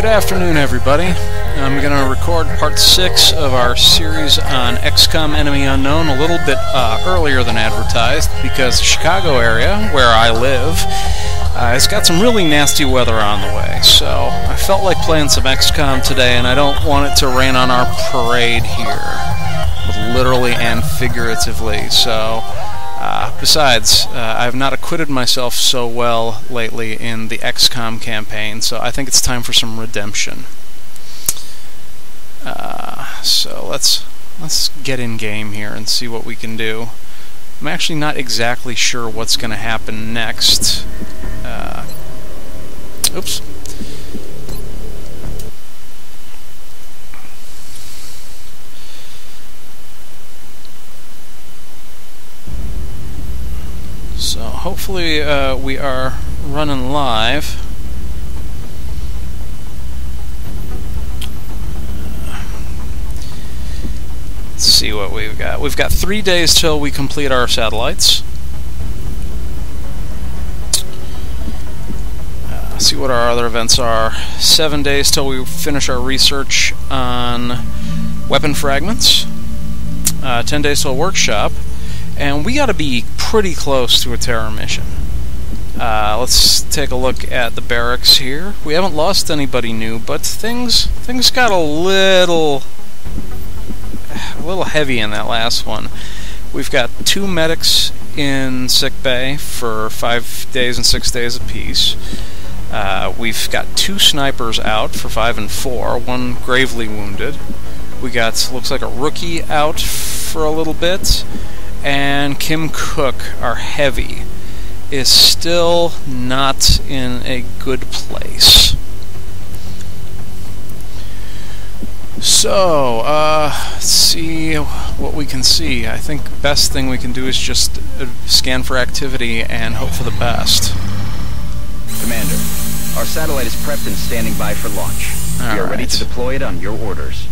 Good afternoon, everybody. I'm going to record part 6 of our series on XCOM Enemy Unknown a little bit earlier than advertised because the Chicago area, where I live, has got some really nasty weather on the way. So I felt like playing some XCOM today, and I don't want it to rain on our parade here, both literally and figuratively. So besides, I have not acquitted myself so well lately in the XCOM campaign, so I think it's time for some redemption. So let's get in game here and see what we can do. I'm actually not exactly sure what's going to happen next. Oops. So hopefully we are running live. Let's see what we've got. We've got 3 days till we complete our satellites. See what our other events are. 7 days till we finish our research on weapon fragments. 10 days till a workshop. And we got to be pretty close to a terror mission. Let's take a look at the barracks here. We haven't lost anybody new, but things got a little heavy in that last one. We've got 2 medics in sickbay for 5 days and 6 days apiece. We've got 2 snipers out for 5 and 4, 1 gravely wounded. We got, looks like, a rookie out for a little bit. And Kim Cook, our heavy, is still not in a good place. So, let's see what we can see. I think the best thing we can do is just scan for activity and hope for the best. Commander, our satellite is prepped and standing by for launch. We are ready to deploy it on your orders.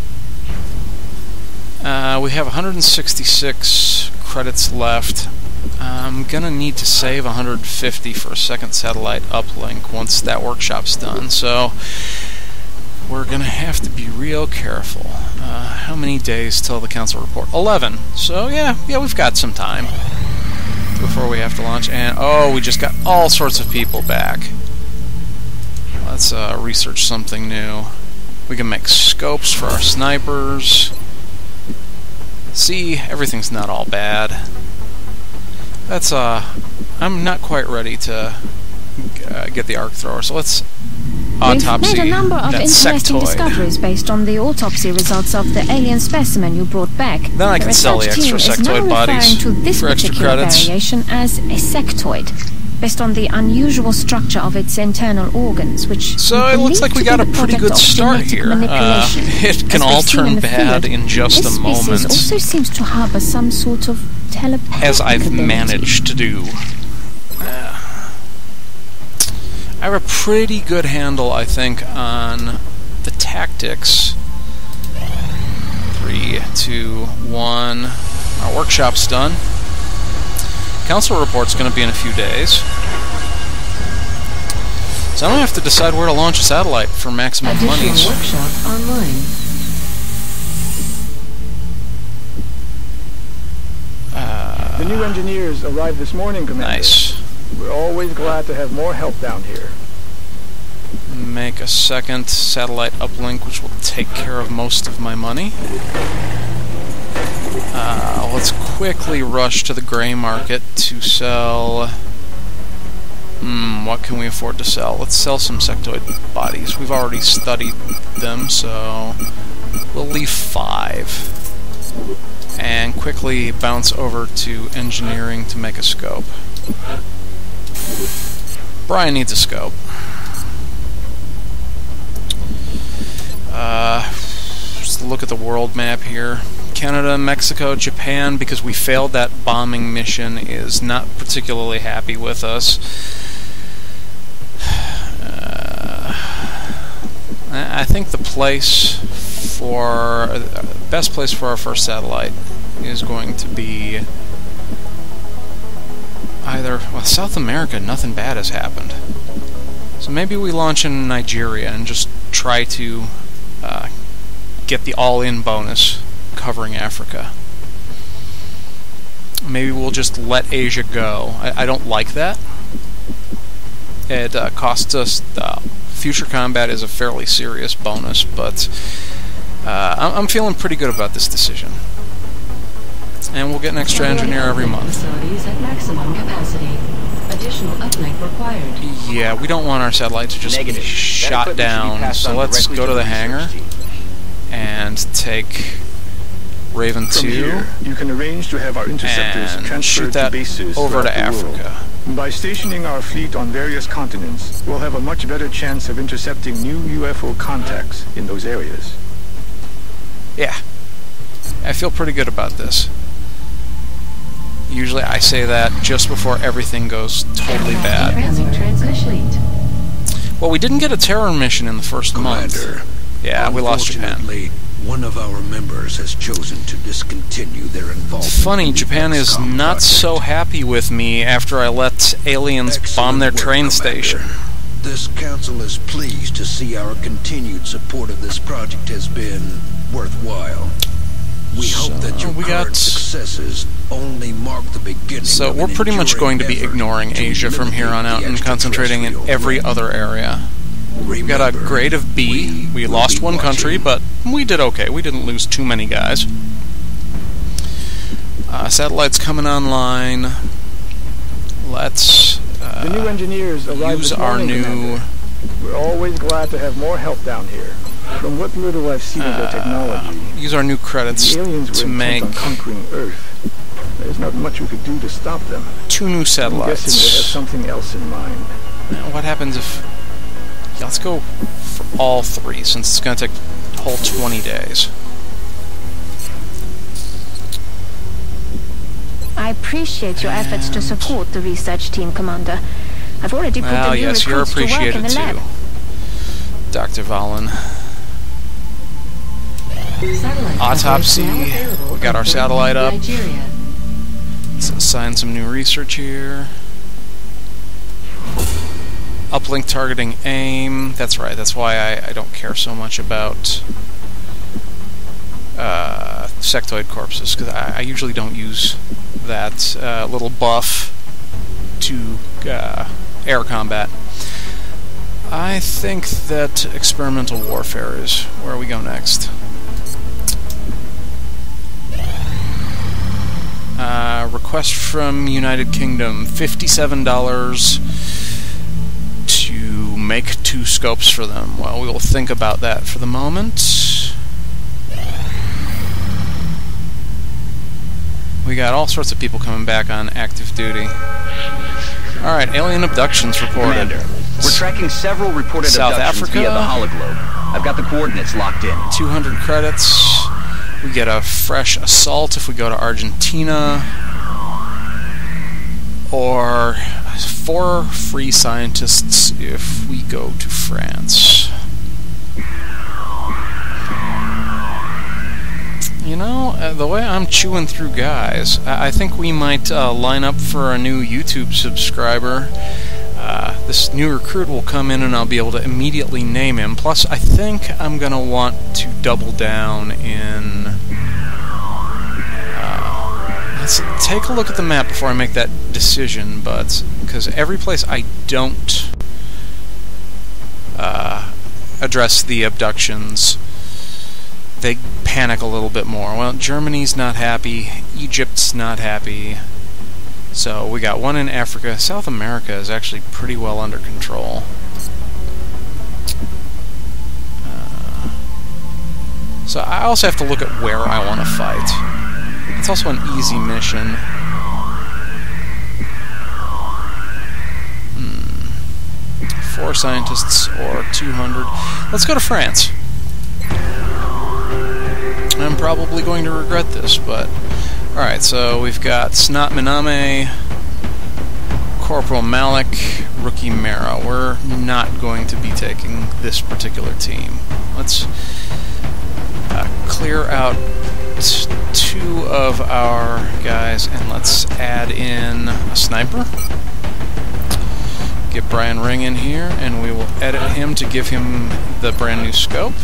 We have 166 credits left. I'm gonna need to save 150 for a second satellite uplink once that workshop's done, so we're gonna have to be real careful. How many days till the council report? 11. So yeah, we've got some time before we have to launch. And oh, we just got all sorts of people back. Let's research something new. We can make scopes for our snipers. See, everything's not all bad. That's, I'm not quite ready to get the arc thrower, so let's autopsy We've made a number of interesting discoveries based on the autopsy results of the alien specimen you brought back. Then I can sell the extra sectoid bodies to this for extra particular credits. variation as a sectoid, based on the unusual structure of its internal organs, which so it looks like we got a pretty good start here. It can all turn bad in just a moment. This species also seems to harbor some sort of telepathic as I've ability. managed to do. I have a pretty good handle, I think, on the tactics. 3, 2, 1. Our workshop's done. Council report's going to be in a few days. So I don't have to decide where to launch a satellite for maximum monies. Workshop online. The new engineers arrived this morning, Commander. Nice. We're always glad to have more help down here. Make a second satellite uplink, which will take care of most of my money. Let's quickly rush to the gray market to sell... what can we afford to sell? Let's sell some sectoid bodies. We've already studied them, so we'll leave 5. And quickly bounce over to engineering to make a scope. Brian needs a scope. Just look at the world map here. Canada, Mexico, Japan, because we failed that bombing mission, is not particularly happy with us. I think the best place for our first satellite is going to be either, well, South America. Nothing bad has happened. So maybe we launch in Nigeria and just try to get the all-in bonus covering Africa. Maybe we'll just let Asia go. I don't like that. It costs us... future combat is a fairly serious bonus, but I'm feeling pretty good about this decision. And we'll get an extra engineer every month. Facilities at maximum capacity. Additional uplink required. Yeah, we don't want our satellite to just be shot down, so let's go to the hangar and take Raven 2 here, you can arrange to have our interceptors and transferred shoot that to bases over to throughout the Africa. world. By stationing our fleet on various continents, we'll have a much better chance of intercepting new UFO contacts in those areas. Yeah, I feel pretty good about this. Usually I say that just before everything goes totally bad. Well, we didn't get a terror mission in the first month. Yeah, we lost Japan. One of our members has chosen to discontinue their involvement. Funny, Japan is not so happy with me after I let aliens bomb their train station. This council is pleased to see our continued support of this project has been worthwhile. We hope that your current successes only mark the beginning. So we're pretty much going to be ignoring Asia from here on out and concentrating in every other area. We've got a grade of B. We lost one country, but we did okay. We didn't lose too many guys. Satellites coming online. Let's the new engineers use our new... Commander. We're always glad to have more help down here. From what little I've seen of their technology, use our new credits the aliens to were make on conquering Earth. There's not much we could do to stop them. 2 new satellites. I'm guessing they have something else in mind. Now, what happens if... Yeah, let's go for all 3, since it's going to take a whole 20 days. I appreciate your efforts to support the research team, Commander. I've already put the new yes, you're recruits to work in appreciated the lab. too, Dr. Valen. Autopsy. We got our satellite up. Let's assign some new research here. Uplink targeting aim. That's right, that's why I don't care so much about sectoid corpses, because I usually don't use that little buff to air combat. I think that experimental warfare is where we go next. Request from United Kingdom, $57 to make 2 scopes for them. Well, we will think about that for the moment. We got all sorts of people coming back on active duty. Alright, alien abductions reported. Commander, we're tracking several reported South abductions Africa. via the hologlobe. I've got the coordinates locked in. 200 credits. We get a fresh assault if we go to Argentina. Or 4 free scientists if we go to France. You know, the way I'm chewing through guys, I think we might line up for a new YouTube subscriber. This new recruit will come in and I'll be able to immediately name him. Plus, I think I'm going to want to double down in... let's take a look at the map before I make that decision, but... because every place I don't address the abductions, they panic a little bit more. Well, Germany's not happy, Egypt's not happy, so we got 1 in Africa. South America is actually pretty well under control. So I also have to look at where I want to fight. It's also an easy mission. 4 scientists or 200. Let's go to France. I'm probably going to regret this, but... Alright, so we've got Snot Miname, Corporal Malik, Rookie Mara. We're not going to be taking this particular team. Let's clear out 2 of our guys, and let's add in a sniper. Get Brian Ring in here, and we will edit him to give him the brand new scope.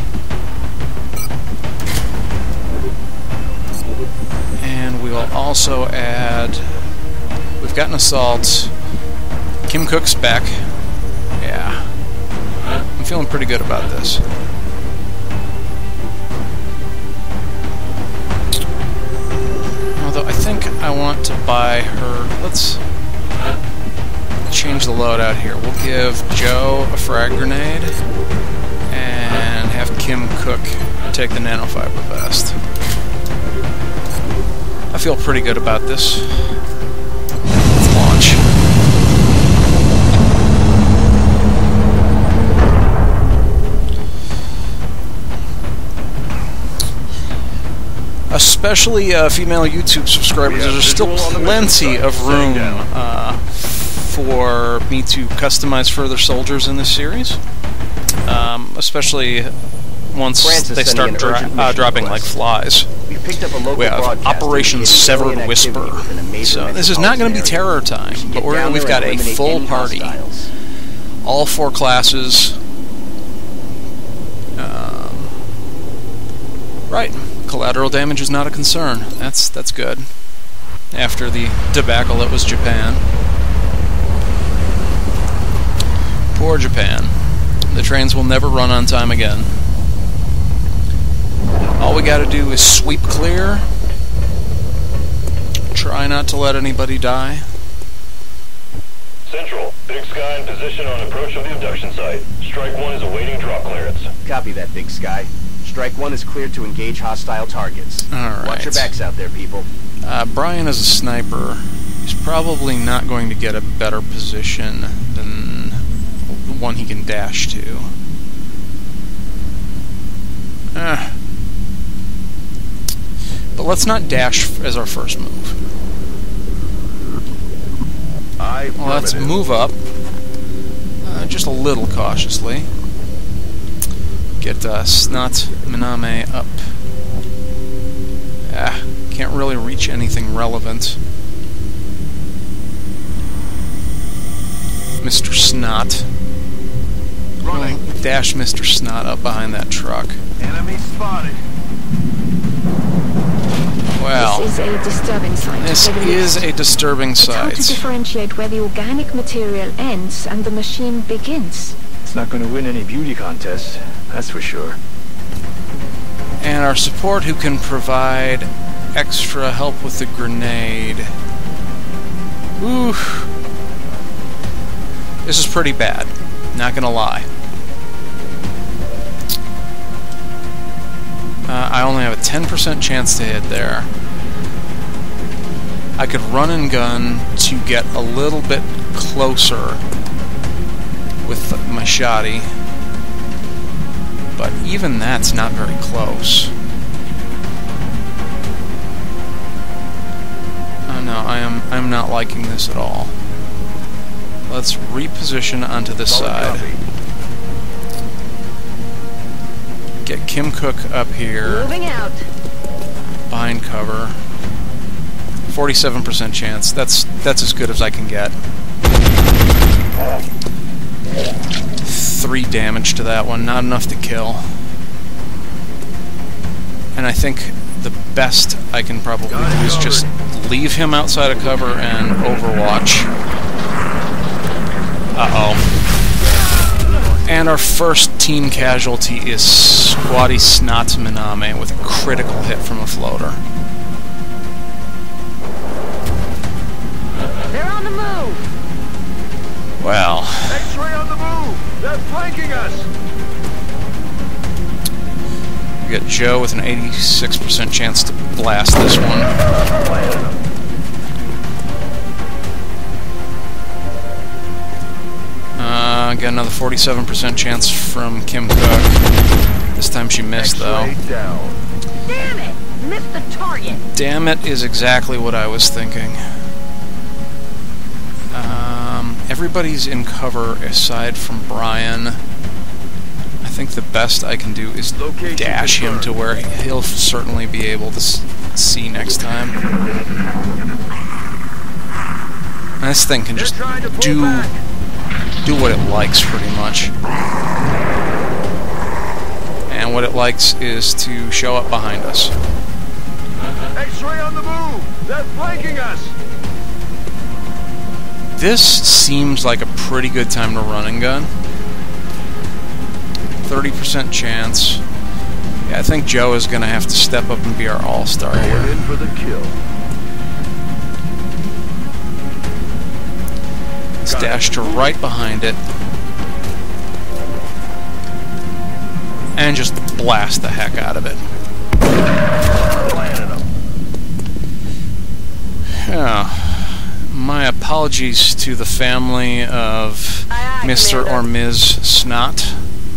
And we will also add... We've got an assault. Kim Cook's back. Yeah. I'm feeling pretty good about this. Although I think I want to buy her... Let's change the loadout here. We'll give Joe a frag grenade and have Kim Cook take the nanofiber vest. I feel pretty good about this. Let's launch. Especially female YouTube subscribers, there's still plenty of room for me to customize further soldiers in this series. Especially once they start dropping like flies. We have Operation Severed Whisper. So this is not going to be terror time, but we've got a full party. All 4 classes. Right. Collateral damage is not a concern. That's good. After the debacle that was Japan. Poor Japan. The trains will never run on time again. All we gotta do is sweep clear. Try not to let anybody die. Central, Big Sky in position on approach of the abduction site. Strike 1 is awaiting drop clearance. Copy that, Big Sky. Strike 1 is cleared to engage hostile targets. Alright. Watch your backs out there, people. Brian is a sniper. He's probably not going to get a better position than the one he can dash to. But let's not dash as our first move. Well, let's move up. Just a little cautiously. Get Snot Miname up. Can't really reach anything relevant. Mr. Snot. Running. We'll dash Mr. Snot up behind that truck. Enemy spotted. Well, this is a disturbing sight. This is a disturbing sight. It's hard to differentiate where the organic material ends and the machine begins. It's not going to win any beauty contests, that's for sure. And our support who can provide extra help with the grenade. Ooh. This is pretty bad. Not gonna lie. I only have a 10% chance to hit there. I could run and gun to get a little bit closer with my shotty, but even that's not very close. No, I'm not liking this at all. Let's reposition onto this side. Get Kim Cook up here. Moving out. Behind cover. 47% chance. That's as good as I can get. 3 damage to that one. Not enough to kill. And I think the best I can probably do is just leave him outside of cover and overwatch. Uh-oh. And our first team casualty is Squatty Snot Miname with a critical hit from a floater. They're on the move. Well. X-ray on the move! They're flanking us! We got Joe with an 86% chance to blast this one. Got another 47% chance from Kim Cook. This time she missed, though. Damn it! Missed the target! Damn it is exactly what I was thinking. Everybody's in cover aside from Brian. I think the best I can do is dash him to where he'll certainly be able to see next time. This thing can just do do what it likes, pretty much. And what it likes is to show up behind us. X-ray on the move! They're flanking us! This seems like a pretty good time to run and gun. 30% chance. Yeah, I think Joe is going to have to step up and be our all-star here. Going in for the kill. Let's dash to right behind it. And just blast the heck out of it. Yeah. My apologies to the family of Mr. or Ms. Snot.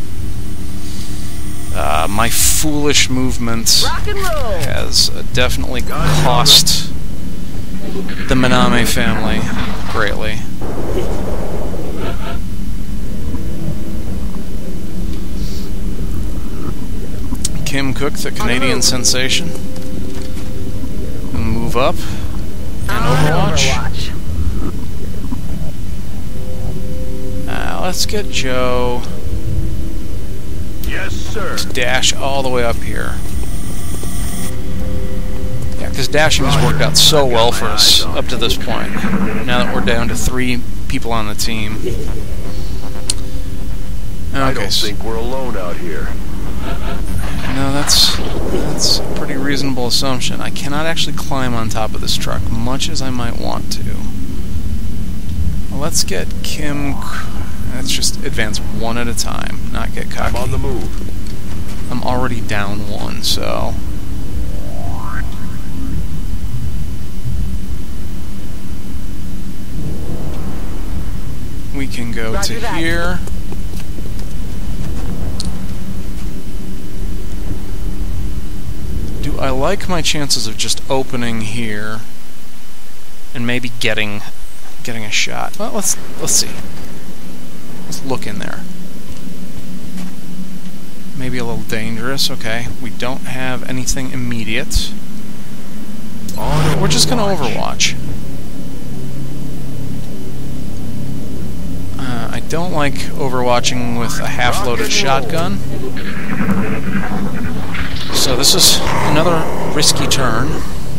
My foolish movement has definitely cost the Maname family greatly. Kim Cook, the Canadian sensation. Move up. And Overwatch. Let's get Joe. Yes, sir. To dash all the way up here. Yeah, because dashing has worked out so well for us up to this point. Now that we're down to 3 people on the team. Okay. I don't think we're alone out here. No, that's a pretty reasonable assumption. I cannot actually climb on top of this truck, much as I might want to. Well, let's get Kim. Let's just advance one at a time, not get cocky. I'm on the move. I'm already down 1, so. We can go to here. I like my chances of just opening here and maybe getting a shot. Well, let's see. Let's look in there. Maybe a little dangerous. Okay, we don't have anything immediate. We're just gonna Overwatch. I don't like overwatching with a half-loaded shotgun. So this is another risky turn.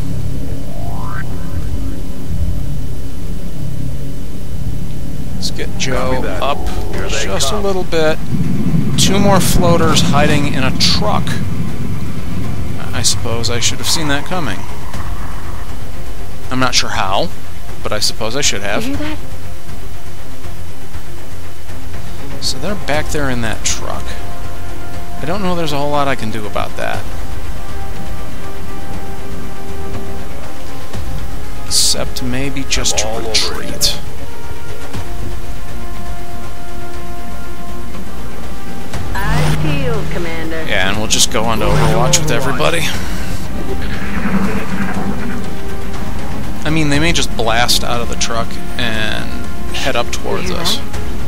Let's get Joe up just a little bit. 2 more floaters hiding in a truck. I suppose I should have seen that coming. I'm not sure how, but I suppose I should have. Did you do that? So they're back there in that truck. I don't know there's a whole lot I can do about that. Except maybe just to retreat. Icehill, Commander. Yeah, and we'll just go on to Overwatch with everybody. I mean, they may just blast out of the truck and head up towards us.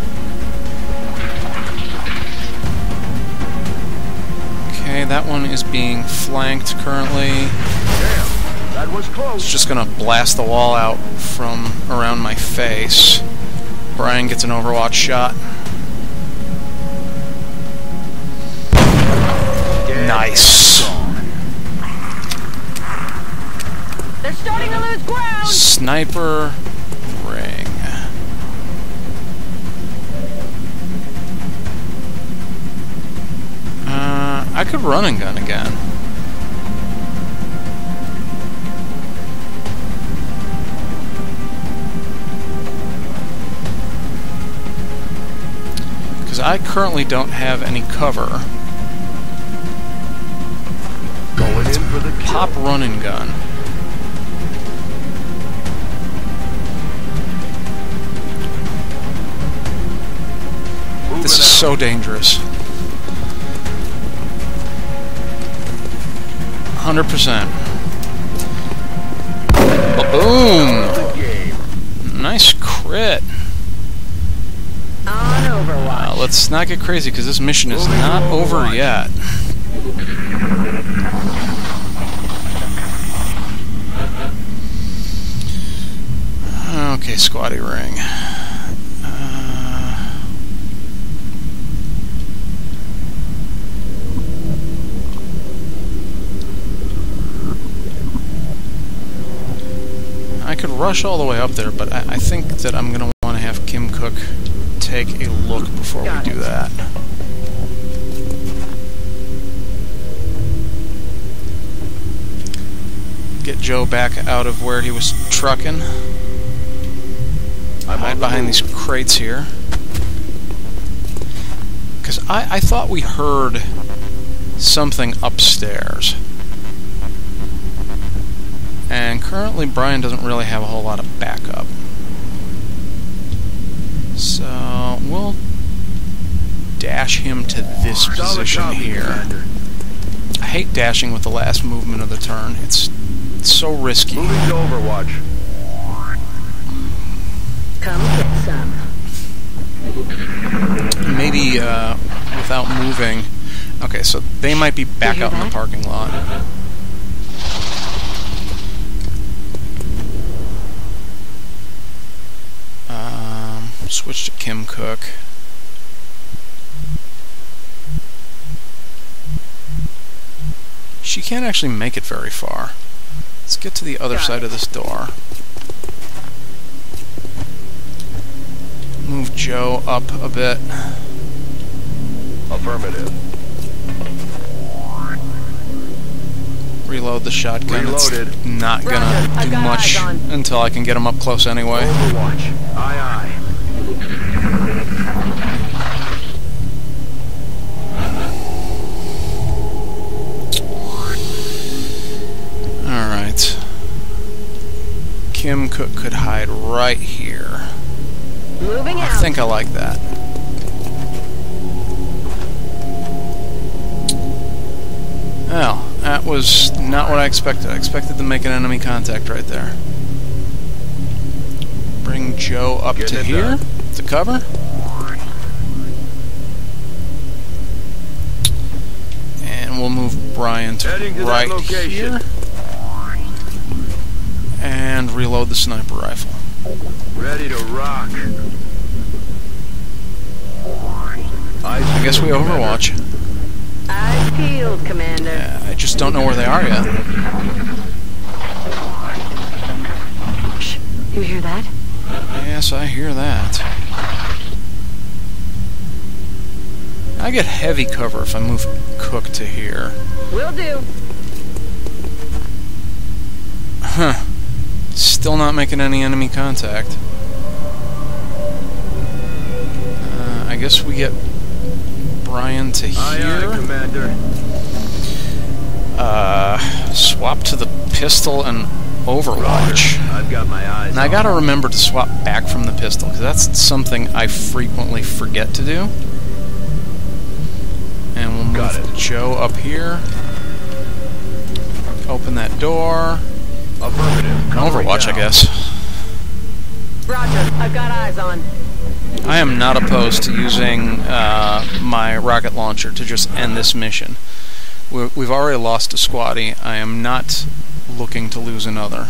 Okay, that one is being flanked currently. Damn, that was close. It's just gonna blast the wall out from around my face. Brian gets an Overwatch shot. Nice. They're starting to lose ground. Sniper ring. I could run and gun again. Because I currently don't have any cover. Going in for the kill. Pop run and gun. This is so dangerous. 100%. Boom! Nice crit. On Overwatch. Let's not get crazy because this mission is not over yet. Okay, squatty ring. rush all the way up there, but I think that I'm going to want to have Kim Cook take a look before we do that. Get Joe back out of where he was trucking. Hide behind these crates here. Because I thought we heard something upstairs. And currently Brian doesn't really have a whole lot of backup. So we'll dash him to this position here. I hate dashing with the last movement of the turn. It's so risky. Moving to Overwatch. Come get some. Maybe without moving. Okay, so they might be back out in the parking lot. Switch to Kim Cook. She can't actually make it very far. Let's get to the other side of this door. Move Joe up a bit. Affirmative. Reload the shotgun. Reloaded. It's not gonna do much until I can get him up close anyway. Overwatch. Aye, aye. Alright. Kim Cook could hide right here. Moving out. I think I like that. Well, that was not what I expected. I expected to make an enemy contact right there. Bring Joe up to here to cover. And we'll move Brian to right here. And reload the sniper rifle. Ready to rock. I guess we Overwatch. Eyes peeled, Commander. Yeah, I just don't know where they are yet. Shh. You hear that? Yes, I hear that. I get heavy cover if I move Cook to here. Will do. Huh. Still not making any enemy contact. I guess we get Brian to here. Aye, aye, Commander. Swap to the pistol and Overwatch. I've got my eyes. And I gotta remember to swap back from the pistol, because that's something I frequently forget to do. And we'll move Joe up here. Open that door. Affirmative. Overwatch, I guess. Roger. I've got eyes on. I am not opposed to using my rocket launcher to just end this mission. We've already lost a squaddie. I am not looking to lose another.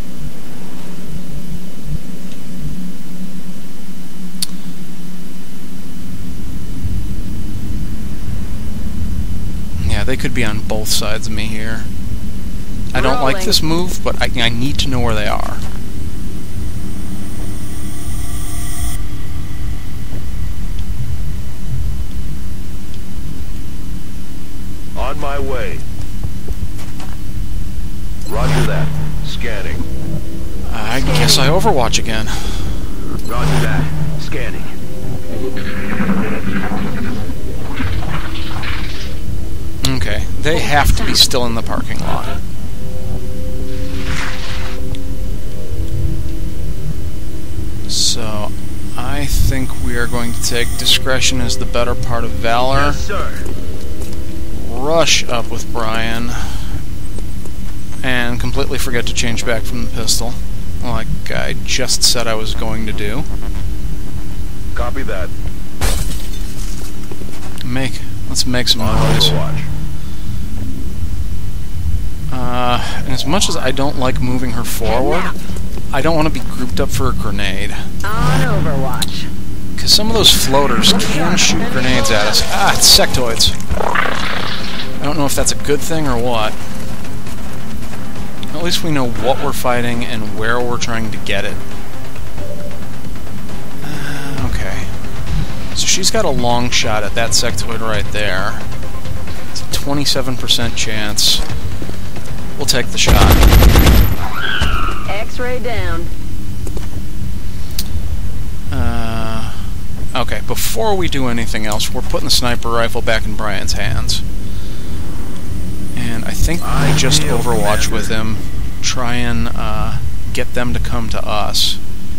Yeah, they could be on both sides of me here. I don't like this move, but I need to know where they are. On my way. Roger that. Scanning. I guess I Overwatch again. Roger that. Scanning. Okay, they have to be still in the parking lot. So, I think we are going to take discretion as the better part of valor. Yes, sir. Rush up with Brian. And completely forget to change back from the pistol, like I just said I was going to do. Copy that. Let's make some noise. And as much as I don't like moving her forward, I don't want to be grouped up for a grenade. On Overwatch. Because some of those floaters can shoot grenades at us. Ah, it's sectoids. I don't know if that's a good thing or what. At least we know what we're fighting and where we're trying to get it. Okay. So she's got a long shot at that sectoid right there. It's a 27% chance. We'll take the shot. X-ray down. Okay, before we do anything else, we're putting the sniper rifle back in Brian's hands. And I think we just Overwatch with him, try and get them to come to us.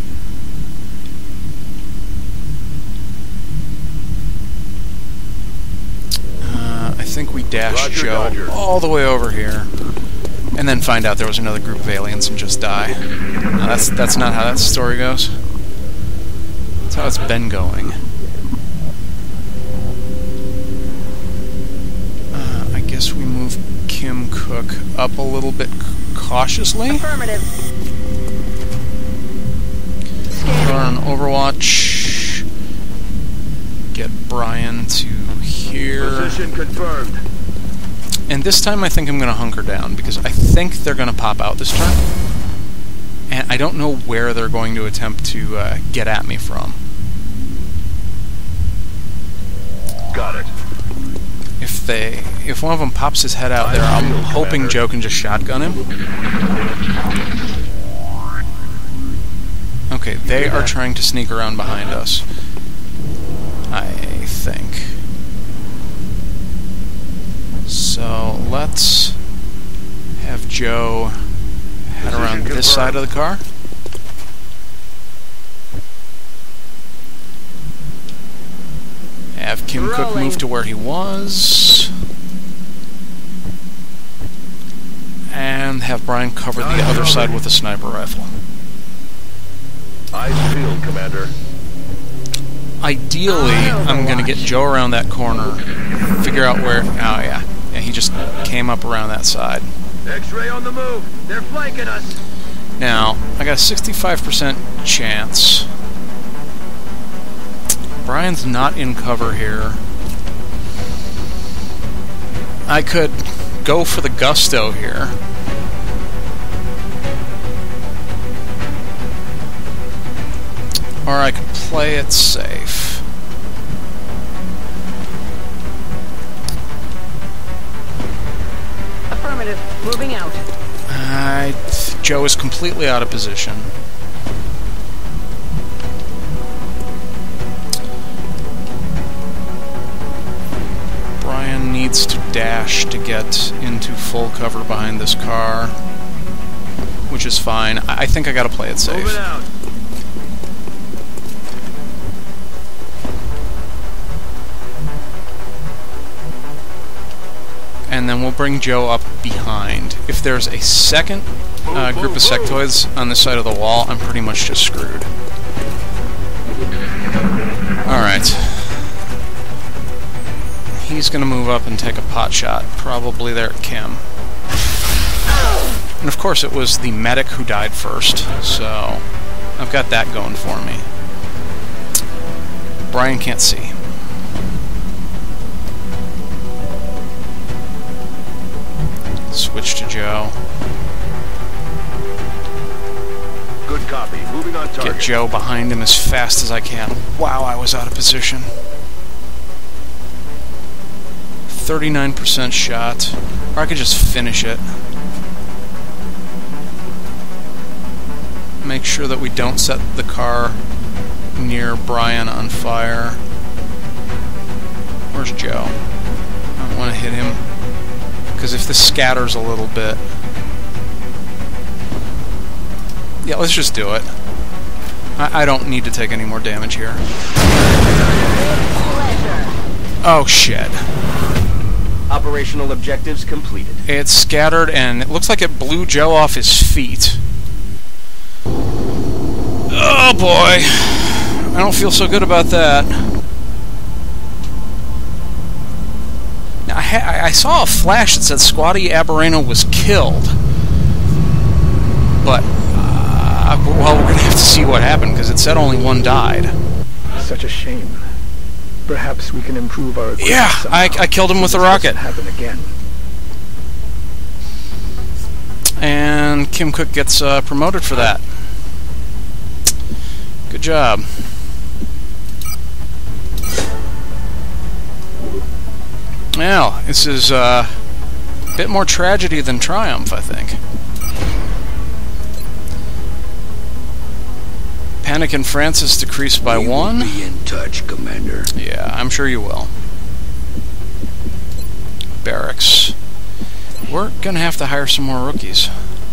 I think we dash Joe all the way over here, and then find out there was another group of aliens and just die. No, that's not how that story goes. That's how it's been going. I guess we move Kim Cook up a little bit cautiously. Affirmative. Put on Overwatch. Get Brian to here. Position confirmed. And this time I think I'm going to hunker down, because I think they're going to pop out this turn. And I don't know where they're going to attempt to get at me from. Got it. If one of them pops his head out there, I'm hoping Joe can just shotgun him. Okay, they are trying to sneak around behind us, I think. So let's have Joe head around this side of the car. Have Kim Cook move to where he was. And have Brian cover the other side with a sniper rifle. Eyes peeled, Commander. Ideally, I'm going to get Joe around that corner, figure out where... Oh, yeah. Yeah, he just came up around that side. X-ray on the move. They're flanking us. Now, I got a 65% chance. Brian's not in cover here. I could go for the gusto here. Or I could play it safe. Affirmative. Moving out. Joe is completely out of position. Brian needs to dash to get into full cover behind this car, which is fine. I think I gotta play it safe. Moving out. And then we'll bring Joe up behind. If there's a second group of sectoids on this side of the wall, I'm pretty much just screwed. Alright. He's going to move up and take a pot shot, probably there at Kim. And of course it was the medic who died first, so I've got that going for me. Brian can't see. Switch to Joe. Good copy. Moving on target. Get Joe behind him as fast as I can. Wow, I was out of position. 39% shot. Or I could just finish it. Make sure that we don't set the car near Brian on fire. Where's Joe? I don't want to hit him, because if this scatters a little bit... Yeah, let's just do it. I don't need to take any more damage here. Oh, shit. Operational objectives completed. It scattered, and it looks like it blew Joe off his feet. Oh, boy. I don't feel so good about that. Now, I saw a flash that said Squatty Aberrano was killed. But, well, we're going to have to see what happened, because it said only one died. Such a shame. Perhaps we can improve our equipment. Yeah, I killed him with a rocket. Happen again. And Kim Cook gets promoted for that. Good job. Well, this is a bit more tragedy than triumph, I think. Panic in France is decreased by 1. We will be in touch, Commander. Yeah, I'm sure you will. Barracks. We're gonna have to hire some more rookies.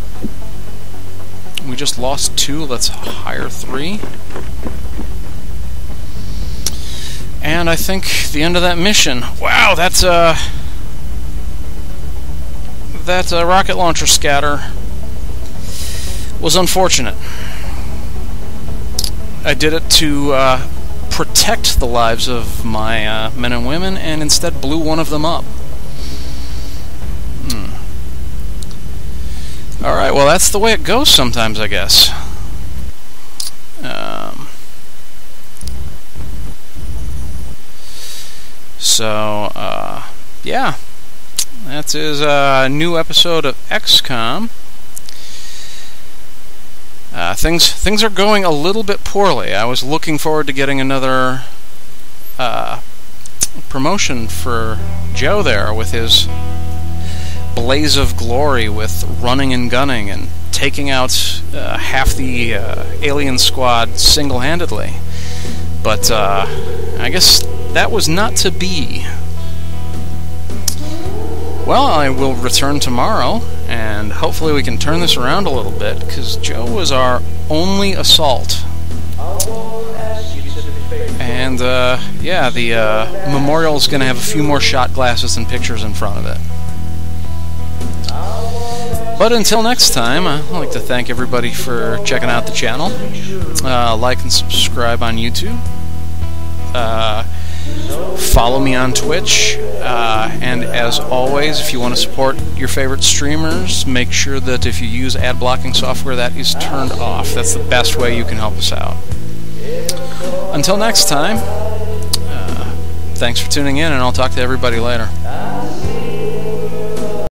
We just lost 2, let's hire 3. And I think the end of that mission. Wow, that's a rocket launcher scatter was unfortunate. I did it to protect the lives of my men and women, and instead blew one of them up. Alright, well that's the way it goes sometimes, I guess. Yeah. That is a new episode of XCOM. Things are going a little bit poorly. I was looking forward to getting another promotion for Joe there with his blaze of glory with running and gunning and taking out half the alien squad single-handedly. But I guess that was not to be. Well, I will return tomorrow, and hopefully we can turn this around a little bit, because Joe was our only assault. And, yeah, the memorial is going to have a few more shot glasses and pictures in front of it. But until next time, I'd like to thank everybody for checking out the channel. Like and subscribe on YouTube. Follow me on Twitch, and as always, if you want to support your favorite streamers, make sure that if you use ad blocking software, that is turned off. That's the best way you can help us out. Until next time, thanks for tuning in, and I'll talk to everybody later.